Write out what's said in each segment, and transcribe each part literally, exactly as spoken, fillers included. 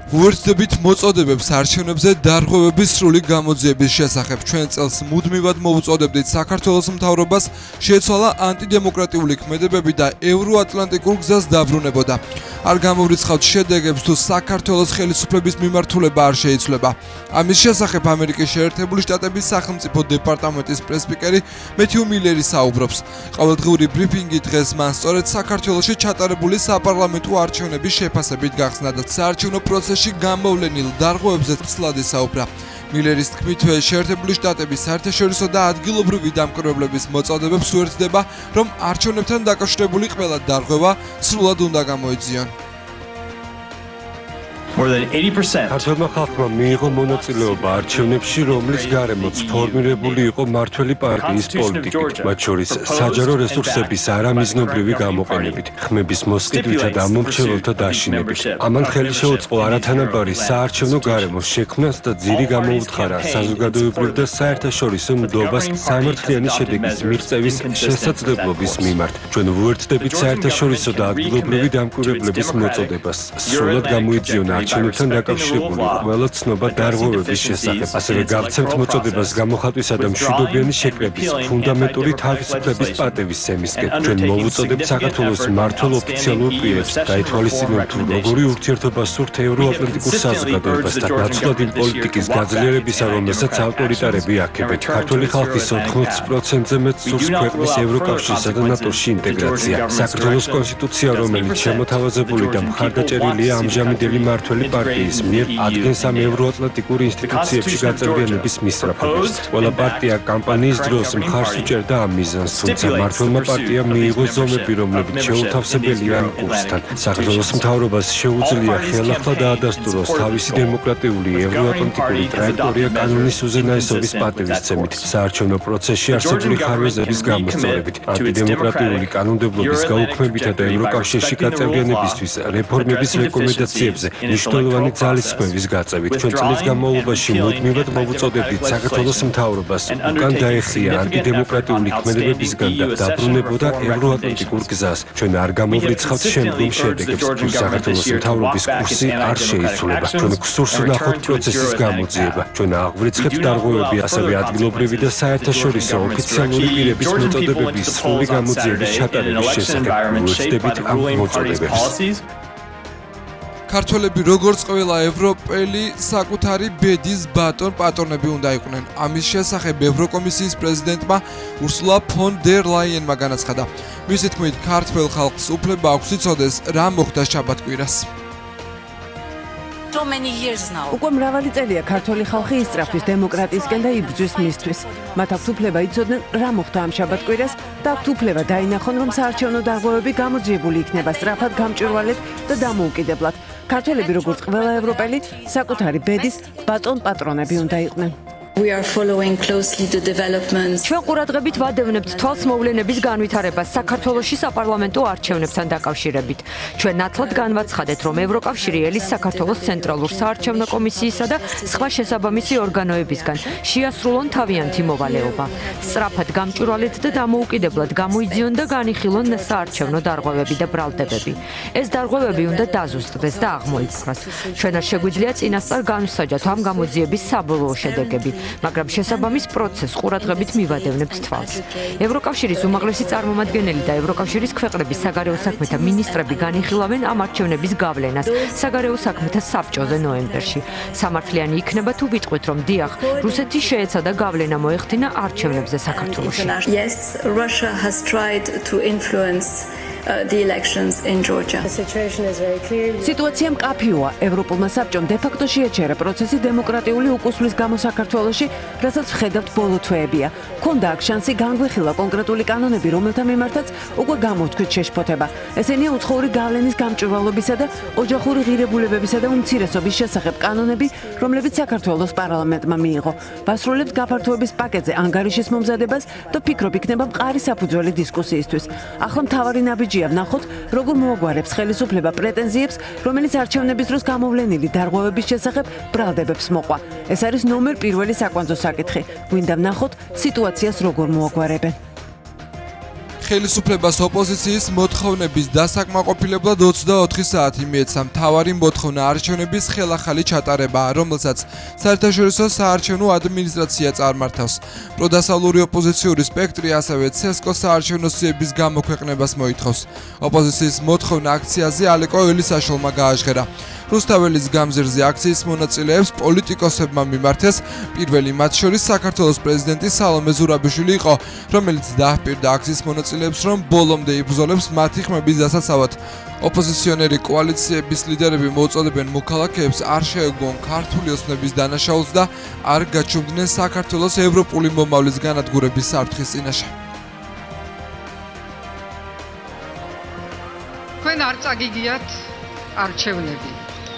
უერთდებით მოწოდებებს არჩევნებზე დარღვევების სრული გამოძიების შესახებ ჩვენ წელს მუდმივად მოვუწოდებდით საქართველოს მთავრობას შეეცვალა ანტიდემოკრატიული ქმედებები და ევროატლანტიკურ გზას დაბრუნებოდა. არ გამოვრიცხავთ შედეგებს თუ საქართველოს ხელისუფლების მიმართულება არ შეიცვლება. ამის შესახებ ამერიკის შეერთებული შტატების სახელმწიფო დეპარტამენტის პრესპიკერი მეთიუ მილერი საუბრობს. ყოველდღიური ბრიფინგი დღეს მან სწორედ საქართველოში ჩატარებული საპარლამენტო არჩევნების შეფასებით გახსნა და საარჩევნო პროცესში გამოვლენილ დარღვევებზე ცლად ისაუბრა. მილერის თქმით, შეერთებული შტატების საერთაშორისო და ადგილობრივი დამკვირვებლების მოწოდებებს უერთდება, რომ არჩევნებთან დაკავშირებული ყველა დარღვევა სრულად უნდა გამოიძიონ. More than eighty percent. ქართულმა ხალხმა მიიღო მონაწილეობა არჩევნებში, რომლის გარემოც ფორმირებული იყო მმართველი პარტიის პოლიტიკით, მათ შორის საჯარო რესურსების არამიზნობრივი გამოყენებით, ხმების მოსყიდვითა და მომრჩეველთა დაშინებით. ამან ხელი შეუწყო არათანაბარი საარჩევნო გარემოს შექმნას და ძირი გამოუთხარა საზოგადოებრივ და საერთაშორისო ნდობას სამართლიანი შედეგის მიღწევის შესაძლებლობის მიმართ. ჩვენ ვუერთდებით საერთაშორისო და ადგილობრივი დამკვირვებლების მოწოდებას, სრულად გამოიძიონ არჩევნებთან დაკავშირებული ყველა ცნობა დარღვევების შესახებ. ასევე გავცემთ მოწოდებას გამოხატვისა და მშვიდობიანი შეკრების ფუნდამენტური თავისუფლების პატევისცემისკენ. ჩვენ მოვუწოდებთ საქართველოს მმართველ ოფიციალურ პირებს გაითვალისწინონ თუ როგორი ურთიერთობა სურთ ევროატლანტიკურ საზოგადოებასთან, ნაცვლად იმ პოლიტიკის გაძლიერებისა, რომელსაც ავტორიტარები აქებენ. ქართული ხალხის ოთხმოცი პროცენტზე მეტ სურს ქვეყნის ევროკავშირსა და ნატოში ინტეგრაცია. საქართველოს კონსტიტუცია, რომელიც შემოთავაზებული და მხარდაჭერილია ამჟამინდელი მმართველი პარტიის მიერ ადგენს ამ ევროატლანტიკურ ინსტიტუციებში გაწევრიანების მისწრაფებებს. ყველა პარტია კამპანიის დროს მხარს უჭერდა ამ მიზანს, თუმცა მმართველმა პარტიამ მიიღო ზომები, რომლებიც შეუთავსებელია ამ კურსთან. საქართველოს მთავრობას შეუძლია ხელახლა დაადასტუროს თავისი დემოკრატიული ევროატლანტიკური ტრაექტორია კანონის უზენაესობის პატევისცემით, საარჩევნო პროცესში არსებული ხარვეზების გამოსწორებით, ანტიდემოკრატიული კანონმდებლობის გაუქმებითა და ევროკავშირში გაწევრიანებისთვის რეფორმების რეკომენდაციებზე მნიშვნელოვანი ძალისხმევის გაწევით. ჩვენ წლის განმავლობაში მუდმივად მოვუწოდებდით საქართველოს მთავრობას უკან დაეხია ანტიდემოკრატიული ქმედებებისგან და დაბრუნებოდა ევროატლანტიკურ გზას. ჩვენ არ გამოვრიცხავთ შემდგომ შედეგებს, თუ საქართველოს მთავრობის კურსი არ შეიცვლება. ჩვენ გსურს ვნახოთ პროცესის გამოძიება. ჩვენ აღვრიცხებთ დარღვევები, ასევე ადგილობრივი და საერთაშორისო ოფიციალური პირების მოწოდებების სრული გამოძიების ჩატარების შესახებ. ვუერთდებით ამ მოწოდებებს. ქართველები როგორც ყველა ევროპელი საკუთარი ბედის ბატონ პატრონები უნდა იყვნენ. ამის შესახებ ევროკომისიის პრეზიდენტმა ურსულა ფონ დერ ლაიენმა განაცხადა. მისი თქმით, ქართველ ხალხს უფლება აქვს იცოდეს, რა მოხდა შაბათ-კვირას. უკვე მრავალი წელია ქართველი ხალხი ისწრაფვის დემოკრატიისკენ და იბრძვის მისთვის. მათ აქვთ უფლება იცოდნენ, რა მოხდა ამ შაბათ-კვირას და აქვთ უფლება დაინახონ, რომ საარჩევნო დარღვევები გამოძიებული იქნება სწრაფად, გამჭვირვალედ და დამოუკიდებლად. ქართველები როგორც ყველა ევროპელი საკუთარი ბედის ბატონ პატრონები უნდა იყვნენ. We are following closely the developments. ჩვენ ყურადღებით ვადევნებთ თვალს მოვლენების განვითარებას საქართველოში საპარლამენტო არჩევნებთან დაკავშირებით. ჩვენ ნათლად განვაცხადეთ, რომ ევროკავშირი ელის საქართველოს ცენტრალურ საარჩევნო კომისიისა და სხვა შესაბამისი ორგანოებისგან შეასრულონ თავიანთი მოვალეობა. სწრაფად, გამჭვირვალედ და დამოუკიდებლად გამოიძიონ და განიხილონ საარჩევნო დარღვევები და ბრალდებები. ეს დარღვევები უნდა დაზუსტდეს და აღმოიფხვრას. ჩვენ არ შეგვიძლია წინასწარ განვსაჯოთ ამ გამოძიების საბოლოო შედეგები. მაგრამ შესაბამის პროცესს ყურადღებით მივადევნებთ თვალს. ევროკავშირის უმაღლესი წარმომადგენელი და ევროკავშირის ქვეყნების საგარეო საქმეთა მინისტრები განიხილავენ ამ არჩევნების გავლენას საგარეო საქმეთა საბჭოზე ნოემბერში. სამართლიანი იქნება თუ ვიტყვით, რომ დიახ, რუსეთი შეეცადა გავლენა მოეხდინა არჩევნებზე საქართველოში. Yes, Russia has tried to influence the elections in Georgia. სიტუაცია მკაფიოა. ევროპულმა საბჭომ დე-ფაქტო შეაჩერა პროცესი დემოკრატიული უკუსვლის გამო საქართველოში, რასაც ვხედავთ ბოლო თვეებია. ქონდა აქ შანსი განგვეხილა კონკრეტული კანონები, რომელთა მიმართაც უკვე გამოთქვით შეშფოთება. ესენია უცხოური გავლენის გამჭვირვალობისა და ოჯახური ღირებულებებისა და უმცირესობის შესახებ კანონები, რომლებიც საქართველოს პარლამენტმა მიიღო. ვასრულებთ გაფართოების პაკეტზე ანგარიშის მომზადებას და ფიქრობ იქნება მყარი საფუძველი დისკუსიისთვის. ახლა მთავარი ნაბიჯი ვნახოთ, როგორ მოაგვარებს ხელისუფლება პრეტენზიებს, რომელიც არჩევნების დროს გამოვლენილი დარღვევების შესახებ ბრალდებებს მოყვა. ეს არის ნომერ პირველი საკვანძო საკითხი. გვინდა ვნახოთ სიტუაციას როგორ მოაგვარებენ. ხელისუფლებას ოპოზიციის მოთხოვნების დასაკმაყოფილებლად ოცდაოთხი საათი მიეცა. მთავარი მოთხოვნა არჩევნების ხელახალი ჩატარებაა, რომელსაც საერთაშორისო საარჩევნო ადმინისტრაცია წარმართავს. პროდასავლური ოპოზიციური სპექტრი ასევე ცესკოს საარჩევნო სიების გამოქვეყნებას მოითხოვს. ოპოზიციის მოთხოვნა აქციაზე ალეკო ელისაშვილმა გააჟღერა. რუსთაველის გამზირზე აქციის მონაწილეებს პოლიტიკოსებმა მიმართეს. პირველი მათ შორის საქართველოს პრეზიდენტი სალომე ზურაბიშვილი იყო, რომელიც დააჰპირდა აქციის მონაწილეებს, რომ ბოლომდე იბრძოლებს მათი ხმების დასაცავად. ოპოზიციონერი კოალიციების ლიდერები მოუწოდებენ მოქალაქეებს არ შეეგუონ ქართული ოცნების დანაშაულს და არ გაჩუმდნენ საქართველოს ევროპული მომავლის განადგურების საფრთხის წინაშე. თქვენ არ წაგიგიათ არჩევნები.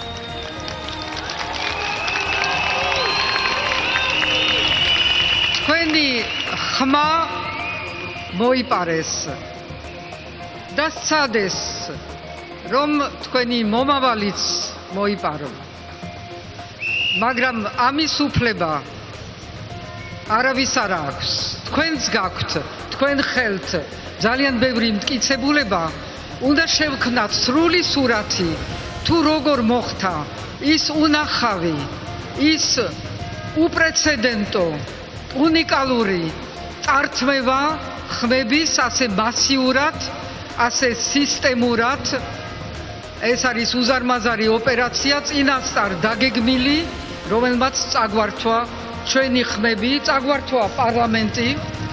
თქვენი ხმა მოიპარეს და სცადეს, რომ თქვენი მომავალიც მოიპარო. მაგრამ ამის უფლება არავის არ აქვს. თქვენს გაქვთ, თქვენ ხელთ ძალიან ბევრი მტკიცებულება, უნდა შევქმნათ სრული სურათი, თუ როგორ მოხდა ის უნახავი, ის უპრეცედენტო, უნიკალური წართმევა ხმების ასე მასიურად, ასე სისტემურად. ეს არის უზარმაზარი ოპერაცია წინასწარ დაგეგმილი, რომელმაც წაგვართვა ჩვენი ხმები, წაგვართვა პარლამენტი,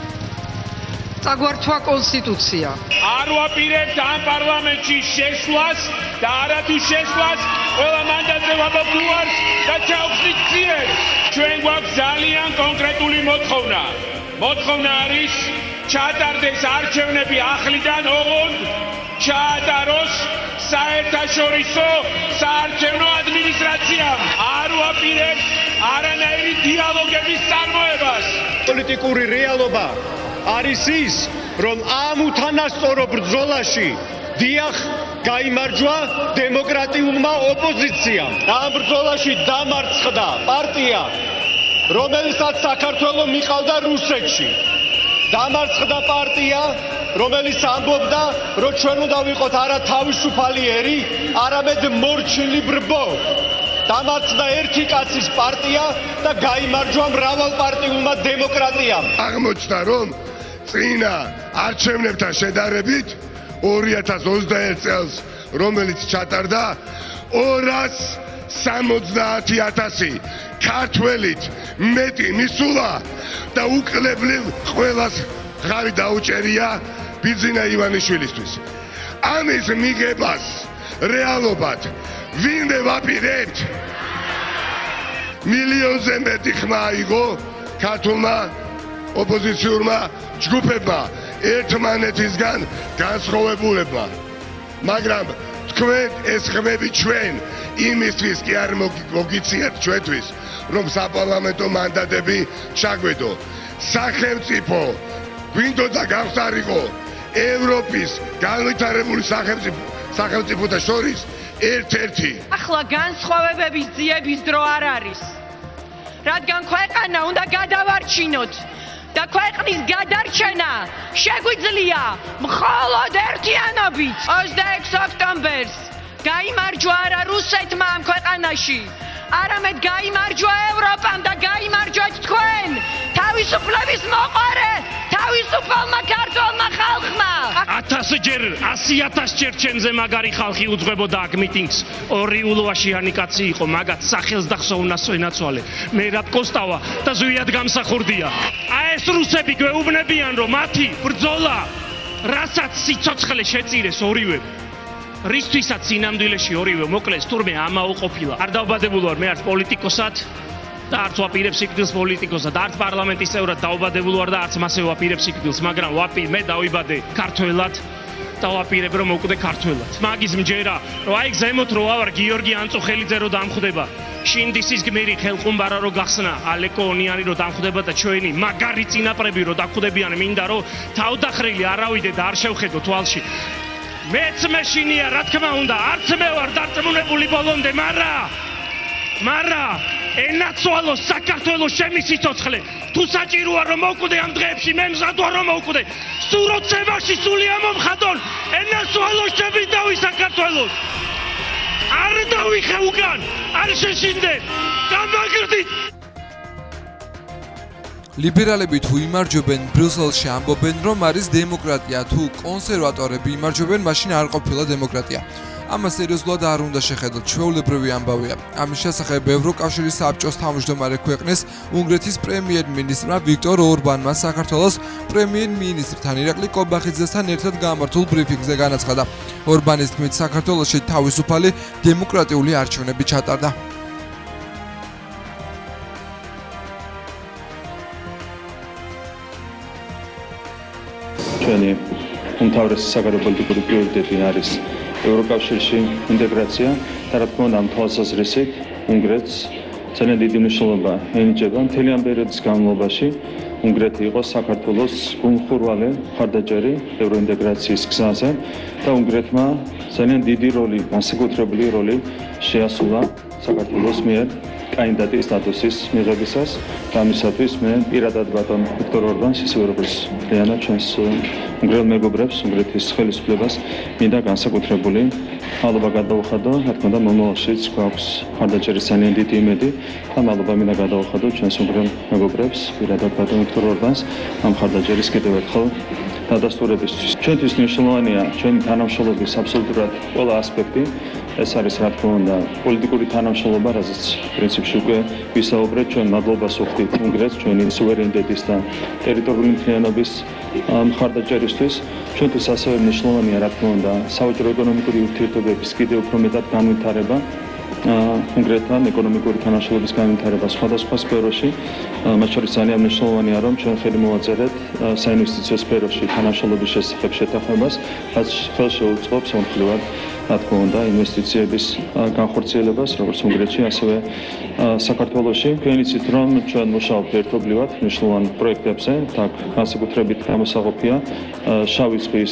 წაგვართვა კონსტიტუცია. არ ვაპირებთ ამ პარლამენტში შეშლას და არათუ შეშლას ყველა მანდატზე ვაბობდუარს და ჩავხსნით ძიებს. ჩვენ გვაქვს ძალიან კონკრეტული მოთხოვნა. მოთხოვნა არის ჩატარდეს არჩევნები ახლიდან ოღონდ, ჩაატაროს საერთაშორისო საარჩევნო ადმინისტრაციამ. არ ვაპირებთ არანაირი დიალოგების წარმოებას. პოლიტიკური რეალობა არის ის, რომ ამ უთანასწორო ბრძოლაში დიახ გაიმარჯვა დემოკრატიულმა ოპოზიციამ. ამ ბრძოლაში დამარცხდა პარტია, რომელსაც საქართველოს მიყავდა რუსეთში. დამარცხდა პარტია, რომელიც ამბობდა, რომ ჩვენ უნდა ვიყოთ არა თავისუფალი ერი, არამედ მორჩილი ბრბო. დამარცხდა ერთი კაცის პარტია და გაიმარჯვა მრავალპარტიულმა დემოკრატიამ. აღმოჩნდა, რომ წინა არჩევნებთან შედარებით ორი ათას ოცდაერთ წელს, რომელიც ჩატარდა, ორას სამოცდაათი ათასი ქართველით მეტი მისულა და უკლებლივ ყველას ხარი დაუჭერია ბიძინა ივანიშვილისთვის. ამის მიგებას რეალობად ვინმე ვაპირებთ? მილიონზე მეტი ხმა აიღო ქართულმა ოპოზიციურმა ჯგუფებმა ერთმანეთისგან განსხვავებულებმა. მაგრამ თქვენ ეს ხმები ჩვენ იმისთვის კი არ მოგიციათ ჩვენთვის, რომ საპარლამენტო მანდატები ჩაგვედო. სახელმწიფო გვინდოდა გავხსარიყო ევროპის განვითარებული სახელმწიფოთა შორის ერთ-ერთი. ახლა განსხვავებების ძიების დრო არ არის. რადგან ქვეყანა უნდა გადავარჩინოთ და ქვეყნის გადარჩენა შეგვიძლია მხოლოდ ერთიანობით. ოცდაექვსი ოქტომბერს გაიმარჯვა არა რუსეთმა ამ ქვეყანაში, არამედ გაიმარჯვა ევროპამ და გაიმარჯვეთ თქვენ, თავისუფლების მოყარე, თავისუფალმა ქართველმა ხალხმა. ათასჯერ, ასი ათასჯერ ჩემზე მაგარი ხალხი უძღვებოდა აქ მიტინგს. ორი ულვაშიანი კაცი იყო, მაგათ სახელს და ხსოვნას ვენაცვალე. მე რად კოსტავა და ზვიად გამსახურდია. აი ეს რუსები გვეუბნებიან, რომ მათი ბრძოლა, რასაც სიცოცხლე შეწირეს ორივე, რისთვისაც სინამდვილეში ორივე მოკლეს, თურმე ამაო ყოფილა. არ დავბადებულ ვარ მე არც პოლიტიკოსად და არც ვაპირებ სიკვდილს პოლიტიკოსად, არც პარლამენტის წევრად დავბადებულ ვარ და არც მასე ვაპირებ სიკვდილს, მაგრამ ვაპი მე დავიბადე ქართველად და ვაპირებ რომ მოვკვდე ქართველად. მაგის მჯერა, რომ აი ზემოთ რო ავარ გიორგი ანწუხელიძე რო დამხვდება, შინდისის გმირი ხელყუმბარა რო გახსნა, ალეკო ონიანი რო დამხვდება და ჩვენი მაგარი წინაპრები რო დახვდებიან, მინდა რომ თავდახრილი არავიდე და არ შევხედო თვალში. მეც მეშინია, რა თქმა უნდა, არც მე ვარ დარწმუნებული ბოლომდე, მარა მარა ენაცვალოს საქართველოს ჩემი სიცოცხლე, თუ საჭიროა რომ მოვკვდე ამ დღეებში მე მზად ვარ რომ მოვკვდე სულ როცევაში სული ამომხატონ ენას ვალოშტებით დავი საქართველოს არ დავიხე უკან არ შეშინდე გამაგრდით ლიბერალები თუ იმარჯვებენ ბრიუსელში ამბობენ რომ არის დემოკრატია თუ კონსერვატორები იმარჯვებენ მაშინ არ ყოფილა დემოკრატია ამას სერიოზულად არ უნდა შეხედოთ ჩვეულებრივი ამბავია ამის შესახებ ევროკავშირის საბჭოს თავმჯდომარე ქვეყნის უნგრეთის პრემიერ-მინისტრმა ვიქტორ ორბანმა საქართველოს პრემიერ-მინისტრთან ირაკლი კობახიძესთან ერთად გამართულ ბრიფინგზე განაცხადა ორბანის თქმით საქართველოში თავისუფალი დემოკრატიული არჩევნები ჩატარდა ჩვენი უმთავრესი საგარეობოლიტიკური პრიორიტეტი არის ევროკავშირში ინტეგრაცია და რა თქმა უნდა ამ თვალსაზრისით უნგრეთს ძალიან დიდი მნიშვნელობა ენიჭება მთელი ამ პერიოდის განმავლობაში უნგრეთი იყო საქართველოს გულმხურვალი მხარდაჭერი ევროინტეგრაციის გზაზე და უნგრეთმა ძალიან დიდი როლი განსაკუთრებული როლი შეასრულა საქართველოს მიერ კანდიდატის სტატუსის მიღებისას და ამისათვის მე პირადად ბატონ ვიქტორ ორბანს ისე როგორც ლიანა ჩვენს უნგრელ მეგობრებს უნგრეთის ხელისუფლებას მინდა განსაკუთრებული მადლობა გადაუხადო რა თქმა უნდა მომავალშიც გვაქვს მხარდაჭერის ძალიან დიდი იმედი და მადლობა მინდა გადაუხადო ჩვენს უნგრელ მეგობრებს პირადად ბატონ ვიქტორ ორბანს ამ მხარდაჭერის კიდევ ერთხელ დადასტურებისთვის ჩვენთვის მნიშვნელოვანია ჩვენი თანამშრომლობის აბსოლუტურად ყველა ასპექტი ეს არის რა თქმა უნდა პოლიტიკური თანამშრომლობა რაზეც პრინციპში უკვე ვისაუბრეთ ჩვენ მადლობას ვუხდით უნგრეთს ჩვენი სუვერენიტეტის და ტერიტორიული მთლიანობის მხარდაჭერისთვის ჩვენთვის ასევე მნიშვნელოვანია რა თქმა უნდა საოჯრო ეკონომიკური ურთიერთობების კიდევ უფრო მეტად განვითარება უნგრეთთან ეკონომიკური თანამშრომლობის განვითარება სხვადასხვა სფეროში მათ შორის ძალიან მნიშვნელოვანია რომ ჩვენ ხელი მოვაწერეთ საინვესტიციო სფეროში თანამშრომლობის შესახებ შეთანხმებას რაც ხელს შეუწყობს ომხრივად რა თქმა უნდა ინვესტიციების განხორციელებას როგორც უნგრეთში ასევე საქართველოში თქვენ იცით რომ ჩვენ მუშაობთ ერთობლივად მნიშვნელოვან პროექტებზე და განსაკუთრებით გამოსაღებია შავი ზღვის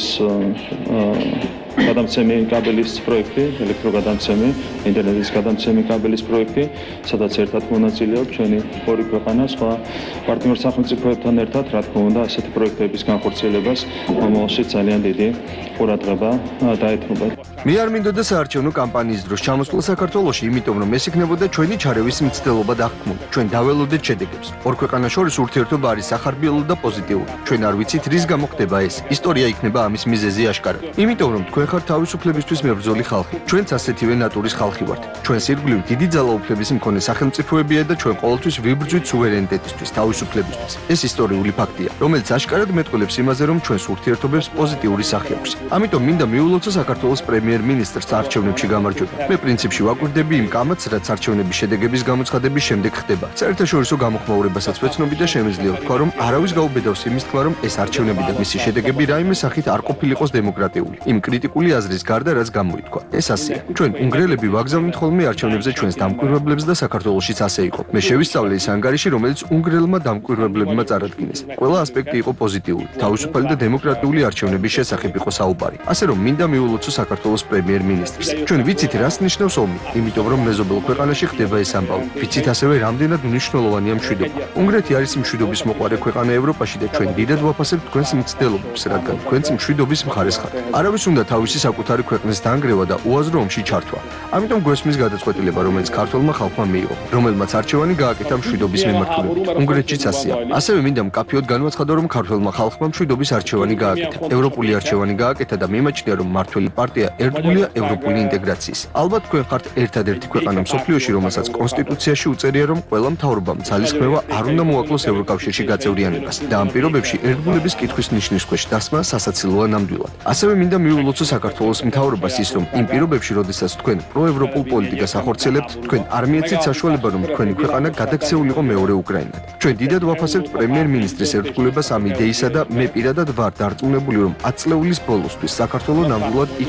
გადამცემი კაბელის პროექტი, ელექტროგადამცემი, ინტერნეტის გადამცემი კაბელის პროექტი, სადაც ერთად მონაწილეობთ ჩვენი ორი ქვეყანა სხვა პარტნიორ სახელმწიფოებთან ერთად, რა თქმა უნდა, ასეთი პროექტების განხორციელებას მომავალში ძალიან დიდი ყურადღება დაეთმობა. მე არ მინდოდა საარჩევნო კამპანიის დროს ჩამოსვლა საქართველოში, იმიტომ რომ ეს იქნებოდა ჩვენი ჩარევის მცდელობა და აღქმული. ჩვენ დაველოდეთ შედეგებს. ორ ქვეყანას შორის ურთიერთობა არის სახარბიელო და პოზიტიური. ჩვენ არ ვიცით რის გამო ხდება ეს. ისტორია იქნება ამის მიზეზი აშკარა. იმიტომ რომ თქვენ ხართ თავისუფლებისთვის მებრძოლი ხალხი. ჩვენც ასეთივე ნატურის ხალხი ვართ. ჩვენ სირგლივ დიდი ძალაუფლების მქონე სახელმწიფოებია და ჩვენ ყოველთვის ვიბრძვით სუვერენიტეტისთვის, თავისუფლებისთვის. ეს ისტორიული ფაქტია, რომელიც აშკარად მეტყველებს იმაზე, რომ ჩვენს ურთიერთობებს პოზიტიური სახე აქვს. ამიტომ მინდა მიულოცო საქართველოს პრემიერ-მინისტრს არჩევნებში გამარჯვება. მე პრინციპში ვაკვირდები იმ კამათს, რაც არჩევნების შედეგების გამოცხადების შემდეგ ხდება. საერთაშორისო გამოხმაურებასაც ვეცნობი და შემიძლია ვთქვა, რომ არავის გაუბედავს იმის თქმა, რომ ეს არჩევნები და მისი შედეგები რაიმე სახით არ ყოფილიყოს დემოკრატიული. იმ კრიტიკული აზრის გარდა რაც გამოითქვა. ეს ასეა. ჩვენ უნგრელები ვაგზავნით ხოლმე არჩევნებზე ჩვენს დამკვირვებლებს და საქართველოშიც ასე იყო. მე შევისწავლე ის ანგარიში, რომელიც უნგრელმა დამკვირვებლებმა წარადგინეს. ყველა ასპექტი იყო პოზიტიური. თავისუფალი და დემოკრატიული არჩევნების შესახებ იყო საუბარი. ასე რომ მინდა მიულოცო საქართველოს პრემიერ-მინისტრს. ჩვენ ვიცით რას ნიშნავს ომი, იმიტომ რომ მეზობელ ქვეყანაში ხდება ეს ამბავი. ვიცით ასევე რამდენად მნიშვნელოვანია მშვიდობა. უნგრეთი არის მშვიდობის მოყვარე ქვეყანა ევროპაში და ჩვენ დიდად ვაფასებთ თქვენს მცდელობებს, რადგან თქვენც მშვიდობის მხარეს ხართ. არავის უნდა თავისი საკუთარი ქვეყნის დანგრევა და უაზრო ომში ჩართვა. ამიტომ გვესმის გადაწყვეტილება, რომელიც ქართველმა ხალხმა მიიღო, რომელმაც არჩევანი გააკეთა მშვიდობის მიმართულებით. უნგრეთშიც ასეა. ასევე მინდა მკაფიოდ განვაცხადო, რომ ქართველმა ხალხმა მშვიდობის არჩევანი გააკეთა. ევროპული არჩევანი გააკეთა და მიმაჩნია, რომ მმართველი პარტია ერთგულია ევროპული ინტეგრაციის. ალბათ თქვენ ხართ ერთადერთი ქვეყანა მსოფლიოში, რომელსაც კონსტიტუციაში უწერია, რომ ყველა მთავრობამ ძალისხმევა არ უნდა მოაკლოს ევროკავშირში გაწევრიანებას და ამ პირობებში ერთგულების კითხვის ნიშნის ქვეშ დასმა სასაცილოა ნამდვილად. ასევე მინდა მიულოცო საქართველოს მთავრობას ის, რომ იმ პირობებში, როდესაც თქვენ პროევროპულ პოლიტიკას ახორციელებთ, თქვენ არ მიეცეთ საშუალება, რომ თქვენი ქვეყანა გადაქცეულიყო მეორე უკრაინად. ჩვენ დიდად ვაფასებთ პრემიერ-მინისტრის ერთგულებას ამ იდეისა და მე პირადად ვარ დარწმუნებული, რომ ათ წლეულის ბოლოსთვის საქართველო ნამდვილად იქნება მზად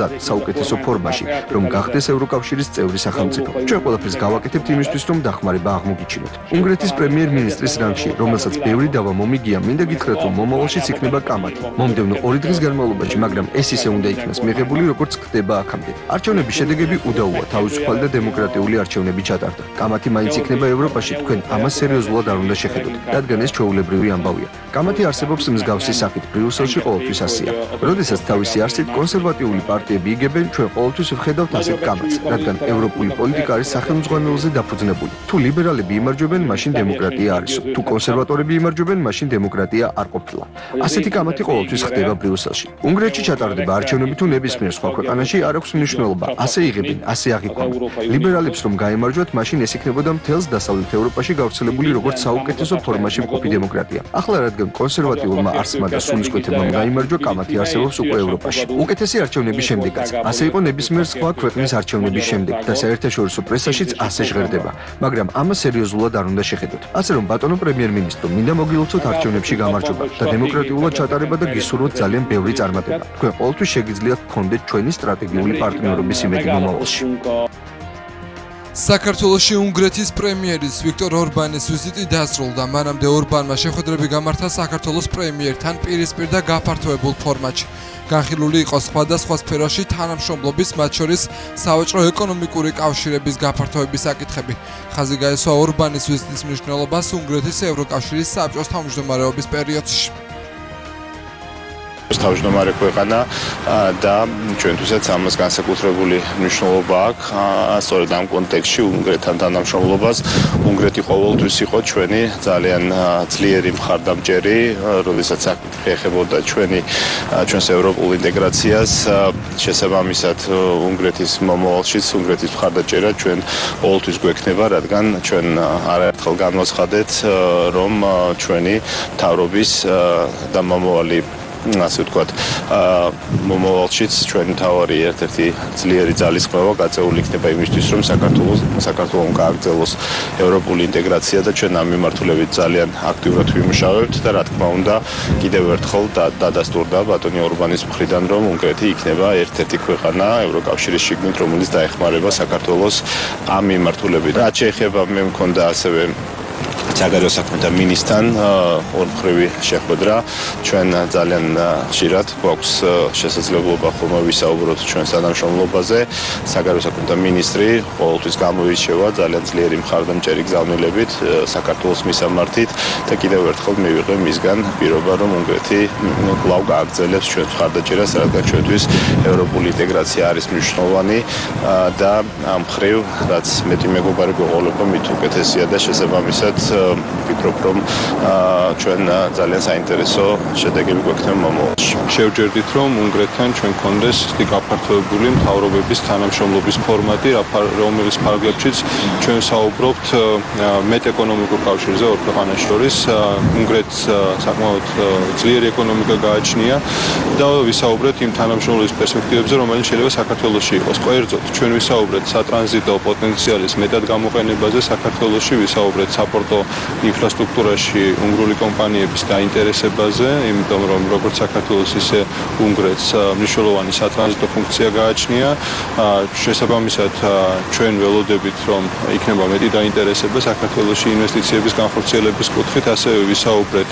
მზად საუკეთესო ფორმაში, რომ გახდეს ევროკავშირის წევრი სახელმწიფო. ჩვენ ყველაფერს გავაკეთებთ იმისთვის, რომ დახმარება აღმოგიჩინოთ. უნგრეთის პრემიერ-მინისტრის რანგში, რომელსაც ბევრი დავა მომიგია, მინდა გითხრათ, რომ მომავალშიც იქნება კამათი. მომდევნო ორი დღის განმავლობაში, მაგრამ ეს ისე უნდა იქნას მიღებული, როგორც ხდება აქამდე. არჩევნების შედეგები უდაოა, თავისუფალი და დემოკრატიული არჩევნები ჩატარდა. კამათი მაინც იქნება ევროპაში, თქვენ ამას სერიოზულად არ უნდა შეხედოთ, რადგან ეს ჩვეულებრივი ამბავია. კამათი არსებობს მსგავსი სახით, ბრიუსელში ყოველთვის ასეა. როდესაც თავისი არსით კონსერვატიული პარტიები იგებენ, ჩვენ ყოველთვის ვხედავთ ასეთ კამათს, რადგან ევროპული პოლიტიკა არის სახელმძღვანელოზე დაფუძნებული. თუ ლიბერალები იმარჯვებენ, მაშინ დემოკრატია არისო. თუ კონსერვატორები იმარჯვებენ, მაშინ დემოკრატია არ ყოფილა. ასეთი კამათი ყოველთვის ხდება ბრიუსელში. უნგრეთში ჩატარდება არჩევნები თუ ნებისმიერ სხვა ქვეყანაში არ აქვს მნიშვნელობა. ასე იღებენ, ასე აღიქვამენ. ლიბერალებს რომ გაემარჯვათ, მაშინ ეს იქნებოდა მთელს დასავლეთ ევროპაში გავრცელებული როგორც საუკეთესო ფორმაში მყოფი დემოკრატია. ახლა რადგან კონსერვატიულმა არსმა და სულისკვეთებმა გაიმარჯვა, კამათი არსებობს უკვე ევროპაში. უკეთესი არჩევნების შემდეგაც. ასე იყო ნებისმიერ სხვა ქვეყნის არჩევნების შემდეგ და საერთაშორისო პრესაშიც ასე ჟღერდება. მაგრამ ამას სერიოზულად არ უნდა შეხედოთ. ასე რომ ბატონო პრემიერ-მინისტრო, მინდა მოგილოცოთ არჩევნებში გამარჯვება და დემოკრატიულად ჩატარება და გისურვოთ ძალიან ბევრი წარმატება. თქვენ ყოველთვის შეგიძლიათ გქონდეთ ჩვენი სტრატეგიული პარტნიორობის იმედი მომავალში. საქართველოში უნგრეთის პრემიერის ვიქტორ ორბანის ვიზიტი დასრულდა. მანამდე ორბანმა შეხვედრები გამართა საქართველოს პრემიერთან პირისპირ და გაფართოებულ ფორმატში. განხილული იყო სხვადასხვა სფეროში თანამშრომლობის, მათ შორის სავაჭრო ეკონომიკური კავშირების გაფართოების საკითხები. ხაზი გაესვა ორბანის ვიზიტის მნიშვნელობას უნგრეთის ევროკავშირის საბჭოს თავმჯდომარეობის პერიოდში. თავმჯდომარე ქვეყანა და ჩვენთვისაც ამას განსაკუთრებული მნიშვნელობა აქვს. სწორედ ამ კონტექსტში უნგრეთთან თანამშრომლობას უნგრეთი ყოველთვის იყო ჩვენი ძალიან ძლიერი მხარდამჭერი, როდესაც ეხებოდა ჩვენი ჩვენს ევროპულ ინტეგრაციას. შესაბამისად უნგრეთის მომავალშიც უნგრეთის მხარდაჭერა ჩვენ ყოველთვის გვექნება, რადგან ჩვენ არაერთხელ განვაცხადეთ, რომ ჩვენი მთავრობის და მომავალი ასე ვთქვათ, მომავალშიც ჩვენი მთავარი ერთ-ერთი ძლიერი ძალისხმევა გაწეული იქნება იმისთვის, რომ საქართველოს საქართველოს გააგრძელოს ევროპული ინტეგრაცია და ჩვენ ამ მიმართულებით ძალიან აქტიურად ვიმუშავებთ და რა თქმა უნდა, კიდევ ერთხელ დადასტურდა ბატონი ორბანის მხრიდან, რომ უნგრეთი იქნება ერთ-ერთი ქვეყანა ევროკავშირის შიგნით, რომელიც დაეხმარება საქართველოს ამ მიმართულებით. რაც შეეხება მე მქონდა ასევე საგარეო საქმეთა მინისტრთან ორმხრივი შეხვედრა. ჩვენ ძალიან ხშირად გვაქვს შესაძლებლობა ხოლმე ვისაუბროთ ჩვენ თანამშრომლობაზე. საგარეო საქმეთა მინისტრი ყოველთვის გამოირჩევა ძალიან ძლიერი მხარდამჭერი გზავნილებით საქართველოს მისამართით და კიდევ ერთხელ მივიღე მისგან პირობა, რომ უნგრეთი კვლავ გააგრძელებს ჩვენს მხარდაჭერას, რადგან ჩვენთვის ევროპული ინტეგრაცია არის მნიშვნელოვანი და ამ მხრივ რაც მეტი მეგობარი გვეყოლება, მით უკეთესია და შესაბამისად ვფიქრობ, რომ ჩვენ ძალიან საინტერესო შედეგები გვექნება მომავალში. შევჯერდით, რომ უნგრეთთან ჩვენ გქონდეს ისეთი გაფართოებული მთავრობების თანამშრომლობის ფორმატი, რომელიც ფარგლებშიც ჩვენ საუბრობთ მეტ ეკონომიკურ კავშირზე ორ ქვეყანას შორის. უნგრეთს საკმაოდ ძლიერი ეკონომიკა გააჩნია და ვისაუბრეთ იმ თანამშრომლობის პერსპექტივებზე, რომელიც შეიძლება საქართველოში იყოს. კერძოდ, ჩვენ ვისაუბრეთ სატრანზიტო პოტენციალის მეტად გამოყენებაზე საქართველოში, ვისაუბრეთ საპორტო ინფრასტრუქტურაში უნგრული კომპანიების დაინტერესებაზე, იმიტომ რომ როგორც საქართველოს ისე უნგრეთს მნიშვნელოვანი სატრანზიტო ფუნქცია გააჩნია. შესაბამისად, ჩვენ ველოდებით, რომ იქნება მეტი დაინტერესება საქართველოში ინვესტიციების განხორციელების კუთხით, ასევე ვისაუბრეთ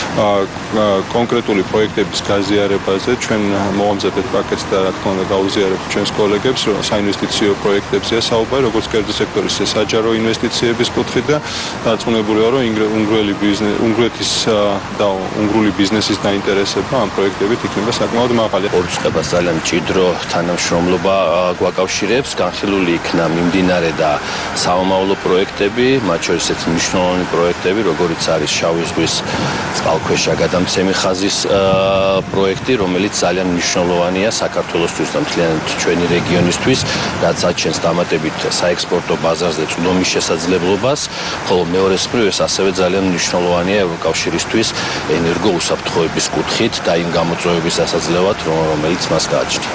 კონკრეტული პროექტების გაზიარებაზე. ჩვენ მოვამზადეთ პაკეტს და რა თქმა უნდა გავუზიარებთ ჩვენს კოლეგებს, რომ საინვესტიციო პროექტებზეა საუბარი, როგორც კერძო სექტორის, ისე საჯარო ინვესტიციების კუთხით და დარწმუნებულია, რომ უნგრელი ბიზნესი, უნგრეთის და უნგრული ბიზნესის დაინტერესება ამ პროექტებით იქნება საკმაოდ მაღალი. ორწყებას ძალიან მჭიდრო თანამშრომლობა გვაკავშირებს, განხილული იქნა მიმდინარე და საომავლო პროექტები, მათ შორის ესეთი მნიშვნელოვანი პროექტები, როგორიც არის შავი ზღვის წყალქვეშა გადამცემი ხაზის პროექტი, რომელიც ძალიან მნიშვნელოვანია საქართველოსთვის და მთლიანად ჩვენი რეგიონისთვის, რაც აჩენს დამატებით საექსპორტო ბაზარზე წვდომის შესაძლებლობას, ხოლო მეორე მხრივ ეს ასევე ძალიან მნიშვნელოვანია ევროკავშირისთვის ენერგოუსაფრთხოების კუთხით და იმ გამოწვევების დასაძლევად, რომელიც მას გააჩნია.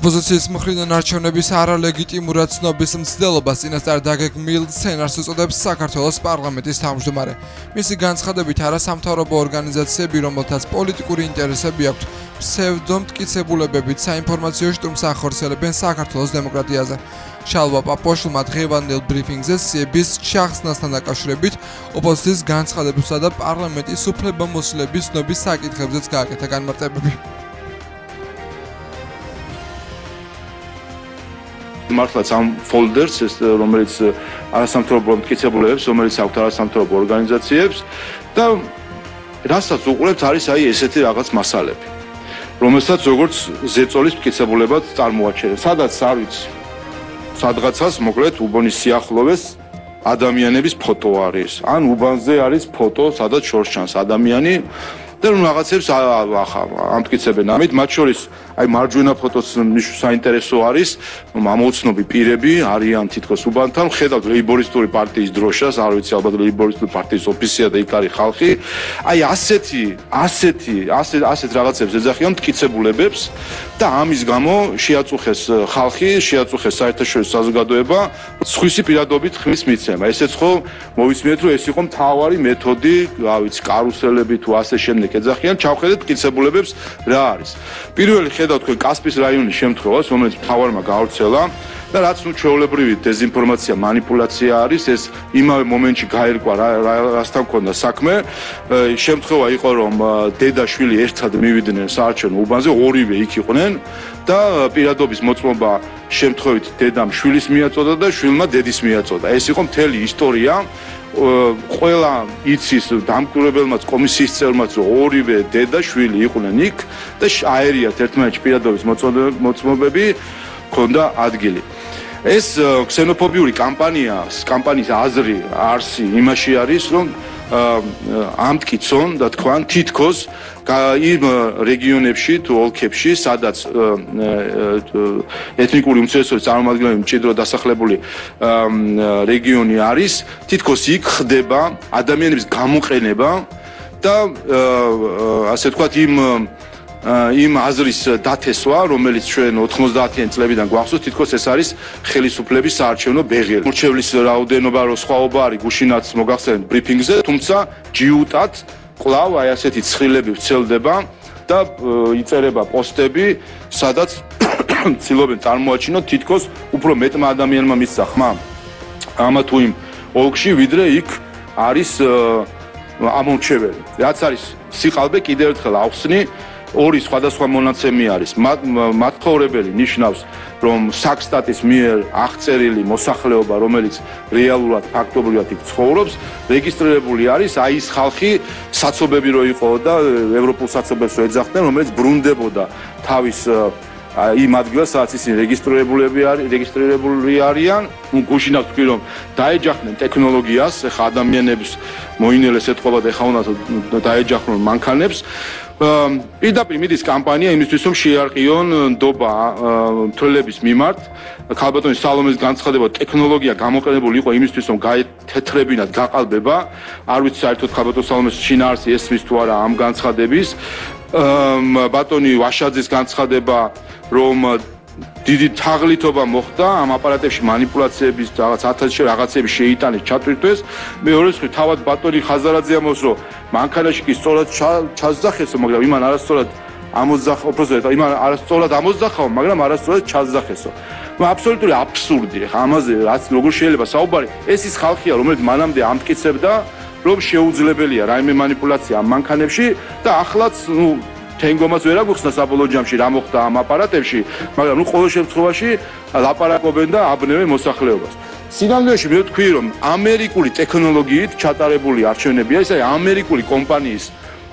ოპოზიციის მხრიდან არჩევნების არალეგიტიმურად ცნობის მცდელობას წინასწარ დაგეგმილ სცენარს უწოდებს საქართველოს პარლამენტის თავმჯდომარე. მისი განცხადებით არასამთავრობო ორგანიზაციები, რომელთაც პოლიტიკური ინტერესები აქვთ, ფსევდომტკიცებულებებით საინფორმაციო შტურმს ახორციელებენ საქართველოს დემოკრატიაზე. შალვა პაპოშვილმა დღევანდელ ბრიფინგზე სიების შახსნასთან დაკავშირებით ოპოზიციის განცხადებებსა და პარლამენტის უფლებამოსილების ცნობის საკითხებზეც გააკეთა განმარტებები. მართლაც ამ ფოლდერს, რომელიც არასამთავრობო მტკიცებულებებს, რომელიც აქვთ არასამთავრობო ორგანიზაციებს და რასაც უყურებთ არის აი ესეთი რაღაც მასალები, რომელსაც როგორც ზეწოლის მტკიცებულებად წარმოაჩენს. სადაც არ ვიცი, სადღაცას მოკლედ უბანის სიახლოვეს ადამიანების ფოტო არის. ან უბანზე არის ფოტო, სადაც შორს ჩანს ადამიანი და რომ რაღაცებს ამტკიცებენ. ამით მათ შორის აი მარჯვენა ფოტოს საინტერესო არის, რომ ამოუცნობი პირები არიან თითქოს უბანთან, ხედავთ ლეიბორისტული პარტიის დროშას, არ ვიცი ალბათ ლეიბორისტული პარტიის ოფისია და იქ არის ხალხი. აი ასეთი, ასეთი, ასეთ ასეთ რაღაცებს ეძახიან მტკიცებულებებს და ამის გამო შეაწუხეს ხალხი, შეაწუხეს საერთაშორისო საზოგადოება, სხვისი პირადობით ხმის მიცემა. ესეც ხო მოვისმენთ, რომ ეს იყო მთავარი მეთოდი, რა ვიცი, კარუსელები თუ ასე შემდეგ ეძახიან, ჩავხედეთ მტკიცებულებებს რა არის. პირველი ხედავთ თქვენ კასპიის რაიონის შემთხვევას, რომელიც მთავარმა გაავრცელა და რაც ნუ ჩვეულებრივი დეზინფორმაცია, манипуляცია არის, ეს იმავე მომენტში გაერკვა რასთან მქონდა საქმე. შემთხვევა იყო, რომ დედა შვილი ერთად მივიდნენ საარჩევნო უბანზე, ორივე იქ იყვნენ და პირადობის მოწმობა შემთხვევით დედამ შვილის მიაწოდა და შვილმა დედის მიაწოდა. ეს იყო მთელი ისტორია. ყველა იცის დამკვირვებელმაც კომისიის წევრმაც რომ ორივე დედა შვილი იყვნენ იქ და აერიათ ერთმანეთში პირადობის მოწმობები ქონდა ადგილი. ეს ქსენოფობიური კამპანია, კამპანიის აზრი, არსი იმაში არის, რომ ამტკიცონ და თქვან თითქოს იმ რეგიონებში თუ ოლქებში, სადაც ეთნიკური უმცირესობის წარმომადგენლები მჭიდროდ დასახლებული რეგიონი არის, თითქოს იქ ხდება ადამიანების გამოყენება და ასე ვთქვათ იმ იმ აზრის დათესვა, რომელიც ჩვენ ოთხმოცდაათიანი წლებიდან გვახსოვს, თითქოს ეს არის ხელისუფლების საარჩევნო ბეღელი. მორჩევლის რაოდენობა რო სხვაობა არის, გუშინაც მოგახსენეთ ბრიფინგზე, თუმცა ჯიუტად კვლავ აი ასეთი ცხრილები ვრცელდება და იწერება პოსტები, სადაც ცდილობენ წარმოაჩინოთ თითქოს უფრო მეტმა ადამიანმა მისცა ხმა ამა თუ იმ ოლქში, ვიდრე იქ არის ამორჩეველი. რაც არის სიყალბე, კიდევ ერთხელ ავხსნი, ორი სხვადასხვა მონაცემი არის. მათხოვრებელი ნიშნავს, რომ საქსტატის მიერ აღწერილი მოსახლეობა, რომელიც რეალურად ფაქტობრივად იქ ცხოვრობს, რეგისტრირებული არის აი ის ხალხი, საცობები რო იყო და ევროპულ საცობებს რო ეძახდნენ, რომელიც ბრუნდებოდა თავის იმ ადგილას, სადაც ისინი რეგისტრირებულები არის, რეგისტრირებული არიან. გუშინაც თქვი, რომ დაეჯახნენ ტექნოლოგიას, ეხა ადამიანებს მოინელეს ეთყობათ, ეხა უნდა დაეჯახნონ მანქანებს. პირდაპირ მიდის კამპანია იმისთვის, რომ შეარყიონ ნდობა მთვლელების მიმართ. ქალბატონის სალომეს განცხადება, ტექნოლოგია გამოყენებული იყო იმისთვის, რომ გაეთეთრებინათ გაყალბება. არ ვიცი საერთოდ ქალბატონ სალომეს შინაარსი ესმის თუ არა ამ განცხადების. ბატონი ვაშაძის განცხადება, რომ დიდი თაღლითობა მოხდა ამ აპარატებში манипуляციების რაღაც ათასში რაღაცები შეიტანეს, ჩატვირთვეს. მეორე მხრივ თავად ბატონი ხაზარაძე ამბობს, რომ მანქანაში კი სწორად ჩასძახესო, მაგრამ იმან არასწორად ამოძახა, უბრალოდ იმან არასწორად ამოძახაო, მაგრამ არასწორად ჩასძახესო. ნუ აბსოლუტური აბსურდი, ხა ამაზე რაც როგორ შეიძლება საუბარი, ეს ის ხალხია, რომელიც მანამდე ამტკიცებდა, რომ შეუძლებელია რაიმე манипуляცია ამ მანქანებში და ახლაც, ნუ თენგომას ვერ აგვიხსნა საბოლოო ჯამში რა მოხდა ამ აპარატებში, მაგრამ ნუ ყოველ შემთხვევაში ლაპარაკობენ და აბნევენ მოსახლეობას. სინამდვილეში მე ვთქვი, რომ ამერიკული ტექნოლოგიით ჩატარებული არჩევნებია, ეს არის ამერიკული კომპანიის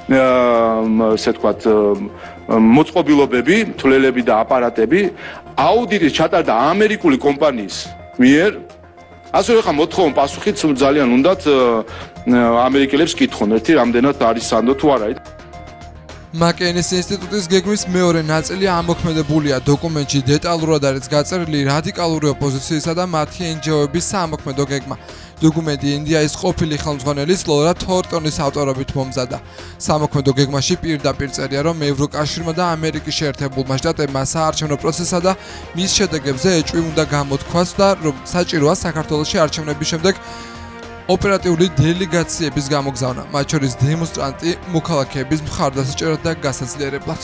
ასე ვთქვათ მოწყობილობები, თვლელები და აპარატები, აუდიტი ჩატარდა ამერიკული კომპანიის მიერ. ასე ხა მოთხოვონ პასუხიც ძალიან უნდათ ამერიკელებს კითხონ, ერთი რამდენად არის სანდო თუ არა. მაკეინის ინსტიტუტის გეგმის მეორე ნაწილი ამოქმედებულია დოკუმენტში დეტალურად არის გაწერილი რადიკალური ოპოზიციისა და მათი ენჯეოების საამოქმედო გეგმა. დოკუმენტი ინდიის ყოფილი ხელმძღვანელის ლორა თორტონის ავტორობით მომზადდა. საამოქმედო გეგმაში პირდაპირ წერია, რომ ევროკავშირმა და ამერიკის შეერთებულმა შტატებმა საარჩევნო პროცესსა და მის შედეგებზე ეჭვი უნდა გამოთქვას და რომ საჭიროა საქართველოში არჩევნების შემდეგ ოპერატიული დელეგაციების გამოგზავნა, მათ შორის დემონსტრანტი მოქალაქეების მხარდასაჭერად და გასაძლიერებლად.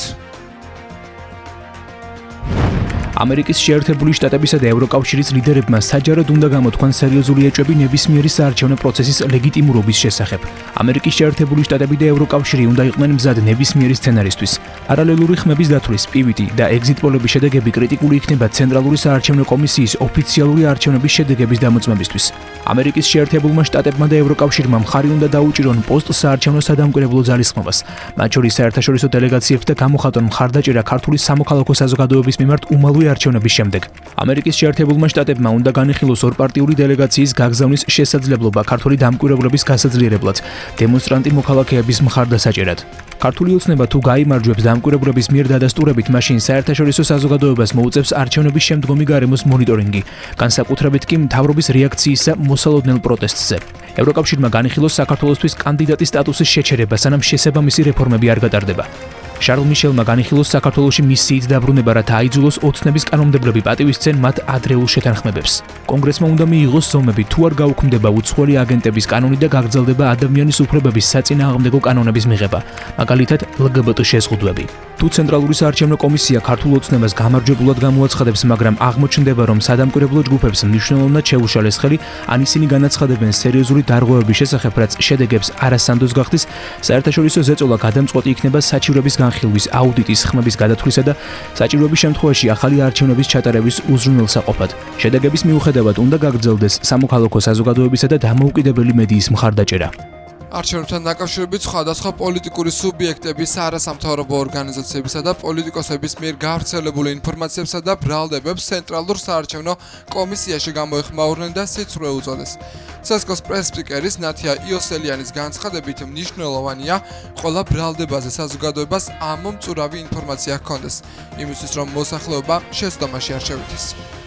ამერიკის შეერთებული შტატებისა და ევროკავშირის ლიდერებმა საჯაროდ უნდა გამოთქვან სერიოზული ეჭვები ნებისმიერი საარჩევნო პროცესის ლეგიტიმურობის შესახებ. ამერიკის შეერთებული შტატები და ევროკავშირი უნდა იყვნენ მზად ნებისმიერი სცენარისთვის. პარალელური ხმების დათვლის, პივიტი და ეგზიტ პოლების შედეგები კრიტიკული იქნება ცენტრალური საარჩევნო კომისიის ოფიციალური არჩევნების შედეგების დამოწმებისთვის. ამერიკის შეერთებულმა შტატებმა და ევროკავშირმა მხარი უნდა დაუჭირონ პოსტ-საარჩევნო სადამკვირვებლო ძალისხმევას, მათ შორის საერთაშორისო დელეგაციებს და გამოხატონ მხარდაჭერა ქართული სამოქალაქო საზოგადოების მიმართ უმალვი არჩევნების შემდეგ. ამერიკის შეერთებულმა შტატებმა უნდა განიხილოს ორპარტიული დელეგაციის გაგზავნის შესაძლებლობა ქართული დამკვირვებლების გასაძლიერებლად, დემონსტრანტი მოქალაქეების მხარდასაჭერად. ქართული ოცნება თუ გაიმარჯვებს დამკვირვებლების მიერ დადასტურებით, მაშინ საერთაშორისო საზოგადოებას მოუწევს არჩევნების შემდგომი გარემოს მონიტორინგი, განსაკუთრებით კი მთავრობის რეაქციისა მოსალოდნელ პროტესტზე. ევროკავშირმა განიხილოს საქართველოსთვის კანდიდატის სტატუსის შეჩერება, სანამ შესაბამისი რეფორმები არ გატარდება. შარლ მიშელმა განიხილოს საქართველოში მისიით დაბრუნება, რათა აიძულოს ოცნების კანონმდებლები პატივისცენ მათ ადრეულ შეთანხმებებს. კონგრესმა უნდა მიიღოს ზომები, თუ არ გაუქმდება უცხოელი აგენტების კანონი და გაგრძელდება ადამიანის უფლებების საწინააღმდეგო კანონების მიღება, მაგალითად ელ გი ბი ტი შეზღუდვები. თუ ცენტრალური საარჩევნო კომისია ქართულ ოცნებას გამარჯვებულად გამოაცხადებს, მაგრამ აღმოჩნდება, რომ სადამკვირვებლო ჯგუფებს მნიშვნელოვნად შეუშალეს ხელი, ან ისინი განაცხადებენ სერიოზული დარღვევების შესახებ, რაც შედეგებს არასანდოს გახდის, საერთაშორისო ზეწოლა გადამწყვეტი იქნება საჭიროების განხილვის, აუდიტის, ხმების გადათვლისა და საჭიროების შემთხვევაში ახალი არჩევნების ჩატარების უზრუნველსაყოფად. შედეგების მიუხედავად უნდა გაგრძელდეს სამოქალაქო საზოგადოებისა და დამოუკიდებელი მედიის მხარდაჭერა. არჩევნებთან დაკავშირებით სხვადასხვა პოლიტიკური სუბიექტების, არასამთავრობო ორგანიზაციებისა და პოლიტიკოსების მიერ გავრცელებული ინფორმაციებსა და ბრალდებებს ცენტრალურ საარჩევნო კომისიაში გამოეხმაურნენ და სიცრუე უწოდეს. ცესკოს პრეს-სპიკერის ნათია იოსელიანის განცხადებით მნიშვნელოვანია ყველა ბრალდებაზე საზოგადოებას ამომწურავი ინფორმაცია ჰქონდეს, იმისთვის რომ მოსახლეობა შეცდომაში არ შევიდეს.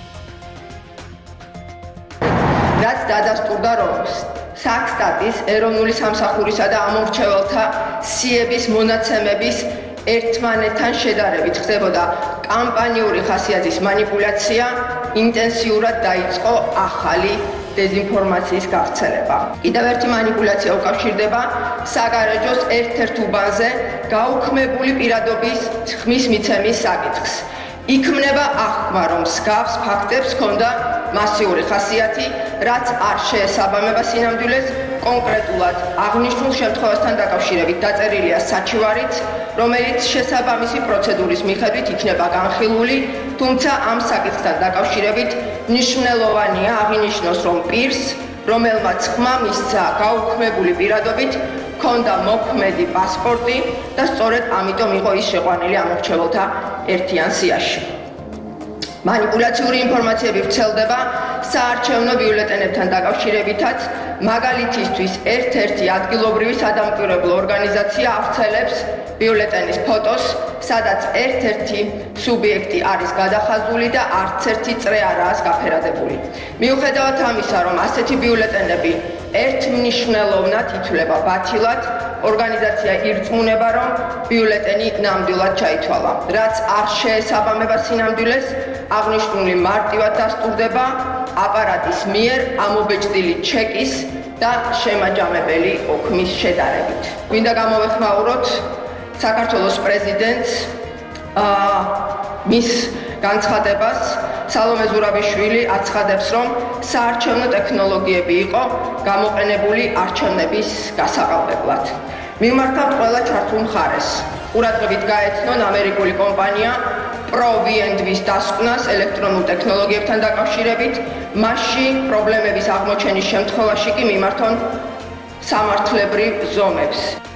რაც დადასტურდა, რომ საქსტატის ეროვნული სამსახურისა და ამორჩეველთა სიების მონაცემების ერთმანეთთან შედარებით ხდებოდა კამპანიური ხასიათის მანიპულაცია, ინტენსიურად დაიწყო ახალი დეზინფორმაციის გავრცელება. კიდევ ერთი მანიპულაცია უკავშირდება საგარეჯოს ერთ-ერთ უბანზე გაუქმებული პირადობის ხმის მიცემის საკითხს. იქმნება აღქმა, რომ მსგავს ფაქტებს ჰქონდა მასიური ხასიათი, რაც არ შეესაბამება სინამდვილეს, კონკრეტულად აღნიშნულ შემთხვევასთან დაკავშირებით დაწერილია საჩივარიც, რომელიც შესაბამისი პროცედურის მიხედვით იქნება განხილული, თუმცა ამ საკითხთან დაკავშირებით მნიშვნელოვანია აღინიშნოს, რომ პირს, რომელმაც ხმა მისცა გაუქმებული პირადობით, ჰქონდა მოქმედი პასპორტი და სწორედ ამიტომ იყო ის შეყვანილი ამორჩეველთა ერთიან სიაში. მანიპულაციური ინფორმაციები ვრცელდება საარჩევნო ბიულეტენებთან დაკავშირებითაც, მაგალითისთვის ერთ-ერთი ადგილობრივი სადამკვირვებლო ორგანიზაცია ავრცელებს ბიულეტენის ფოტოს, სადაც ერთ-ერთი სუბიექტი არის გადახაზული და არც ერთი წრე არაა გაფერადებული. მიუხედავად ამისა, რომ ასეთი ბიულეტენები ერთმნიშვნელოვნად ითვლება ბათილად, ორგანიზაცია ირწმუნება, რომ ბიულეტენი ნამდვილად ჩაითვალა, რაც არ შეესაბამება სინამდვილეს, აღნიშნული მარტივად დასტურდება აპარატის მიერ ამობეჭდილი ჩეკის და შემაჯამებელი ოქმის შედარებით. გვინდა გამოვეხმაუროთ საქართველოს პრეზიდენტს მის განცხადებას. სალომე ზურაბიშვილი აცხადებს, რომ საარჩევნო ტექნოლოგიები იყო გამოყენებული არჩევნების გასაყალბებლად. მივმართავთ ყველა ჩართულ მხარეს. ყურადღებით გაეცნონ ამერიკული კომპანია ProVNDV-ის დასკვნას ელექტრონულ ტექნოლოგიებთან დაკავშირებით, მასში პრობლემების აღმოჩენის შემთხვევაში კი მიმართონ სამართლებრივ ზომებს.